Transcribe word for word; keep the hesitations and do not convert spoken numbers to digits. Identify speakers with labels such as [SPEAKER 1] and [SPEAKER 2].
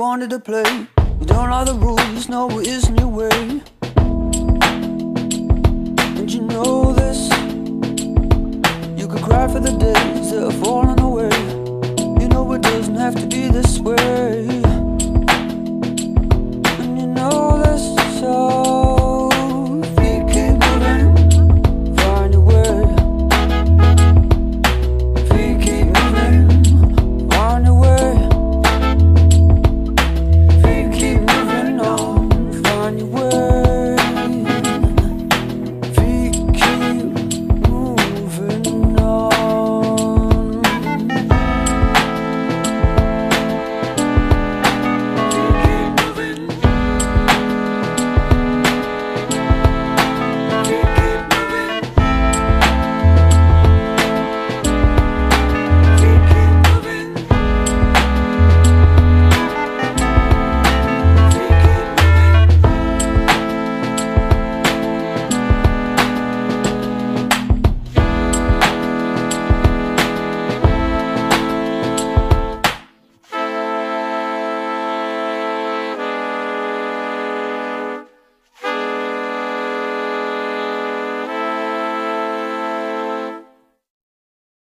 [SPEAKER 1] wanted to play. You don't like the rules, no, it isn't your way. And you know this. You could cry for the days that are falling away. You know it doesn't have to be this way.